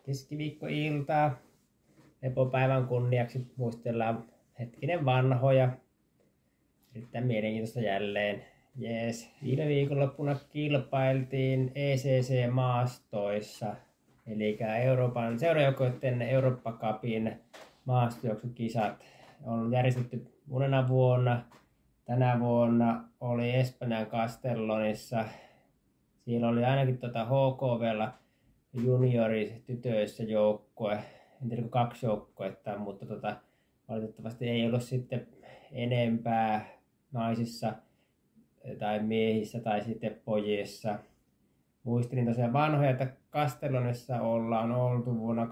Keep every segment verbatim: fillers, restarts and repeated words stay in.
keskiviikkoiltaa. Lepopäivän kunniaksi muistellaan hetkinen vanhoja. Erittäin mielenkiintoista jälleen. Jees. Viime viikonloppuna kilpailtiin E C C-maastoissa. Eli Euroopan seurajoukkueiden Eurooppa Cupin maastojuoksukisat on järjestetty monena vuonna. Tänä vuonna oli Espanjan Castellonissa. Siellä oli ainakin tuota H K V:llä junioritytöissä joukkue. En tiedä kaksi joukkuetta, mutta tota, valitettavasti ei ollut sitten enempää naisissa tai miehissä tai sitten pojissa. Muistelin tosiaan vanhoja, että Castellonissa ollaan oltu vuonna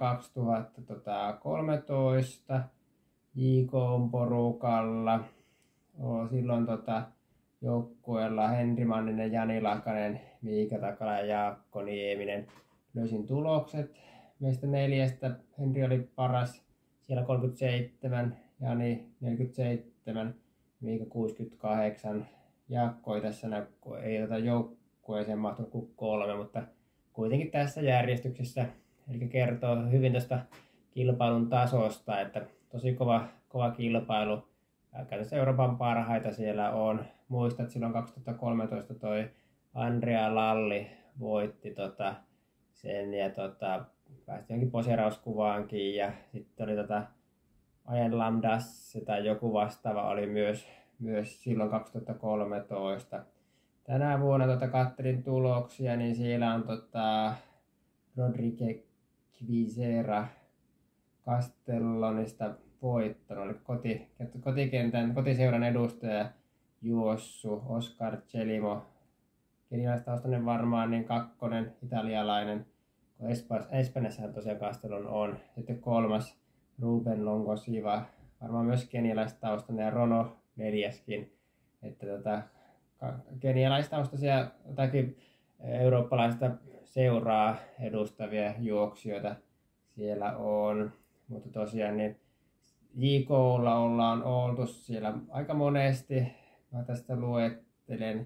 kaksituhattakolmetoista J K:n porukalla. Silloin tota, joukkueella Henri Manninen, Jani Lakanen, Miika Takala ja Jaakko Nieminen. Löysin tulokset. Meistä neljästä Henri oli paras, siellä kolmekymmentäseitsemän, Jani neljäkymmentäseitsemän, Miika kuusikymmentäkahdeksan. Jaakko ei tässä näy, ei tota joukkueeseen mahtunut kuin kolme, mutta kuitenkin tässä järjestyksessä. Eli kertoo hyvin tästä kilpailun tasosta, että tosi kova, kova kilpailu. Käytännössä Euroopan parhaita siellä on. Muistat, että silloin kaksituhattakolmetoista toi Andrea Lalli voitti tota sen ja tota, päästi johonkin poseerauskuvaankin ja sitten oli tota Ajan Lamdas tai joku vastaava oli myös, myös silloin kaksituhattakolmetoista. Tänä vuonna tota kattelin tuloksia, niin siellä on tota Rodrigue Quisera Castellonista voittanut, eli koti, kotikentän, kotiseuran edustaja juossu Oscar Chelimo. Kenialaistaustainen varmaan, niin kakkonen italialainen, kun Espanjassahan tosiaan Castellon on. Sitten kolmas Ruben Longosiva, varmaan myös kenialaistaustainen, ja Rono neljäskin. Että tota, kenialaistaustaisia jotakin eurooppalaista seuraa edustavia juoksijoita siellä on. Mutta tosiaan niin J K:lla ollaan oltu siellä aika monesti. Mä tästä luettelen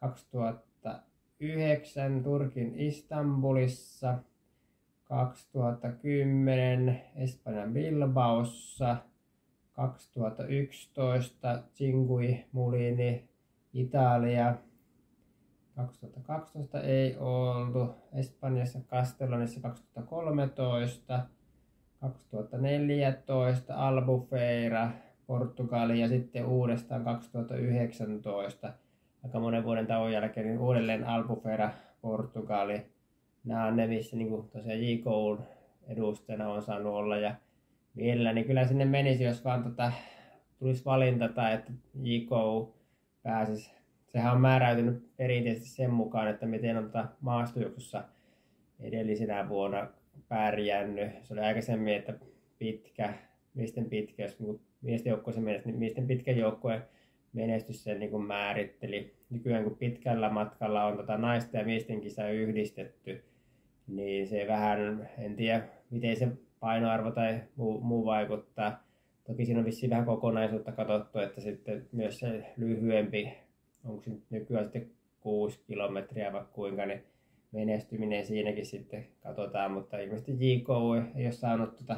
kaksituhattayhdeksän Turkin Istanbulissa, kaksituhattakymmenen Espanjan Bilbaossa, kaksituhattayksitoista Cingui Mulini Italia, kaksituhattakaksitoista ei oltu Espanjassa Castellonissa kaksituhattakolmetoista, kaksituhattaneljätoista Albufeira Portugali ja sitten uudestaan kaksituhattayhdeksäntoista. Aika monen vuoden tauon jälkeen niin uudelleen Albufeira Portugali. Nämä on ne, missä niin tosiaan J K:n edustajana on saanut olla. Ja mielelläni kyllä sinne menisi, jos vaan tota, tulisi valinta tai että J K pääsisi. Sehän on määräytynyt perinteisesti sen mukaan, että miten on tota maastojuoksussa edellisenä vuonna pärjännyt. Se oli aikaisemmin, että pitkä, miesten pitkä, jos niin miesten joukkueeseen menestys, niin miesten pitkä joukkue menestys sen niin määritteli. Nykyään kun pitkällä matkalla on tota naisten ja miesten kisa yhdistetty, niin se vähän, en tiedä miten se painoarvo tai muu, muu vaikuttaa. Toki siinä on vissiin vähän kokonaisuutta katsottu, että sitten myös se lyhyempi, onko se nykyään sitten kuusi kilometriä vai kuinka, niin menestyminen siinäkin sitten katsotaan, mutta ilmeisesti J K ei ole saanut tuota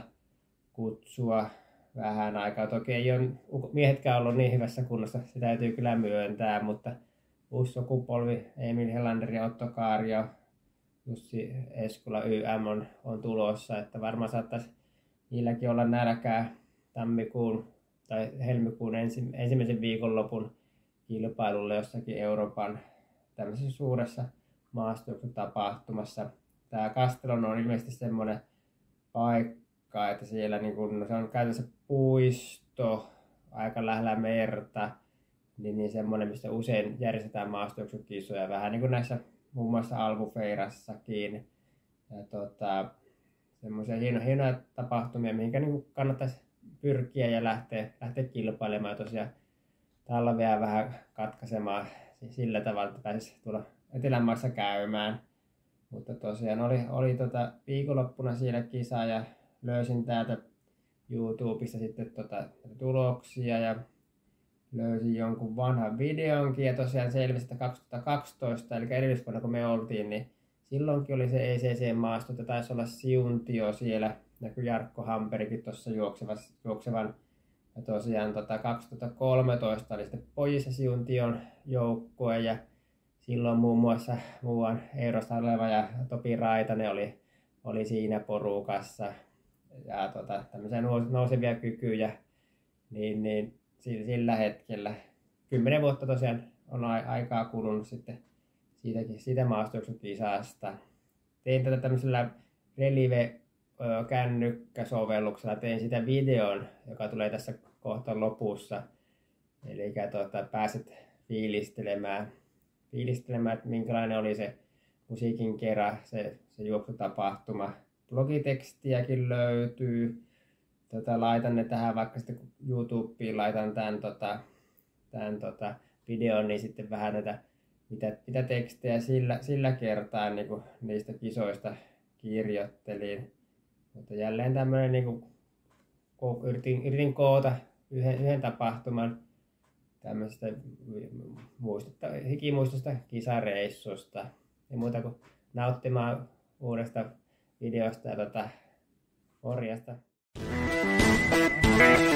kutsua vähän aikaa. Toki ei ole miehetkään ollut niin hyvässä kunnossa, se täytyy kyllä myöntää, mutta uusi sukupolvi, Emil Helander ja Otto Kaario, Jussi Eskula Y M on, on tulossa, että varmaan saattaisi niilläkin olla nälkää tammikuun tai helmikuun ensi, ensimmäisen viikonlopun kilpailulle jossakin Euroopan tämmöisessä suuressa maastojuoksutapahtumassa. Tämä Castellon on ilmeisesti semmoinen paikka, että siellä niin kun, se on käytännössä puisto, aika lähellä merta, niin, niin semmoinen, missä usein järjestetään maastojuoksukisoja, vähän niin kuin näissä muun muassa Albufeirassakin. Ja tota, semmoisia hienoja, hienoja tapahtumia, mihinkä niin kannattaisi pyrkiä ja lähteä, lähteä kilpailemaan tosiaan talvea vähän katkaisemaan sillä tavalla, että pääsisi tulla Etelänmaassa käymään. Mutta tosiaan oli, oli tota viikonloppuna siellä kisa ja löysin täältä YouTubesta sitten tota tuloksia ja löysin jonkun vanhan videonkin ja tosiaan selvisi, että kaksituhattakaksitoista, eli edellisvuonna kun me oltiin, niin silloinkin oli se E C C-maasto, että taisi olla Siuntio siellä, näkyy Jarkko Hamperikin tuossa juoksevan. Ja tosiaan tota, kaksituhattakolmetoista oli sitten pojissa Siuntion joukkue ja silloin muun muassa muuan Eero Saleva ja Topi Raitanen oli, oli siinä porukassa. Ja tota, tämmöisiä nousevia kykyjä, niin, niin sillä hetkellä. Kymmenen vuotta tosiaan on aikaa kulunut sitten siitäkin, siitä maastojuoksukisasta. Tein tätä tämmöisellä Relive-kännykkäsovelluksella, tein sitä videon, joka tulee tässä kohta lopussa. Eli tuota, pääset fiilistelemään, fiilistelemään, että minkälainen oli se musiikin kerä, se, se juoksutapahtuma. Blogitekstiäkin löytyy. Tota, laitan ne tähän vaikka sitten kun YouTubeen laitan tämän, tota, tämän tota, videon, niin sitten vähän näitä mitä, mitä tekstejä sillä, sillä kertaa niin kuin niistä kisoista kirjoittelin. Mutta jälleen tämmöinen, niin kuin, yritin, yritin koota yhden, yhden tapahtuman tämmöisestä hikimuistosta kisareissusta. Ei muuta kuin nauttimaan uudesta videosta ja tota, orjasta.